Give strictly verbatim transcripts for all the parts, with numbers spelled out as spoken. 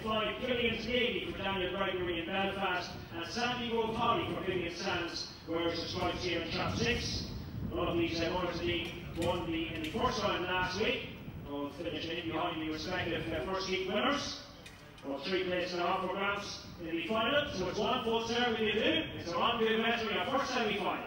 five, Killian's Navy for Daniel Gregory in Belfast, and Sandy Grove Holly for Killian Sands, whereas the stripes here in trap six. All of these uh, owners won the, in the first round last week. All finishing in behind the respective uh, first heat winners. All three places are off for grabs in the final, so it's one full serve we do. It's a rendezvous match for our first semi-final.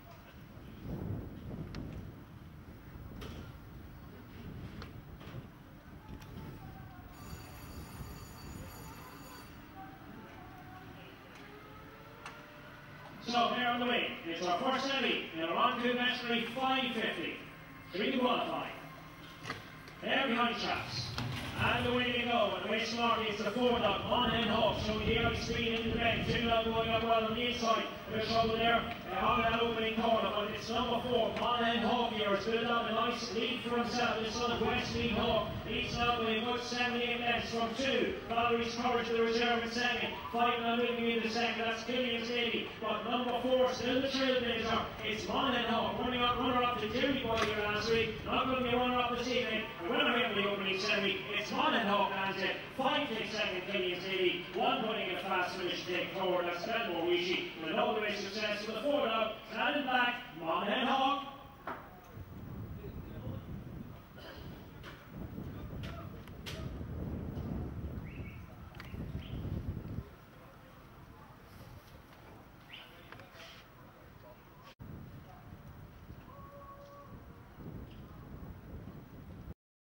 So here on the way, it's our first semi in a rendezvous match for five fifty. Three to qualify. There behind traps. And away they go, and away smartly it's the four dog, Monaghan Hawk, showing the early speed into the bend, two dog going up well on the inside, bit of trouble there, uh, on that opening corner, but it's number four, Monaghan Hawk here, it's built up a nice lead for himself, this son of Wesley Hawk, leads now by a good seventy-eight lengths from two, Valerie's Courage to the reserve in second, five now moving into second, that's Killian's Navy, but number four, still the trailblazer, it's Monaghan Hawk, running up, runner up to Jerry Boy here last week, not going to be a runner up this evening, a winner here in the opening semi, it's Monaghan Hawk lands it, five takes second Killian's Navy, one putting a fast finish to take forward, that's Belmore Rishi, with an all the way success to the four dog, and in back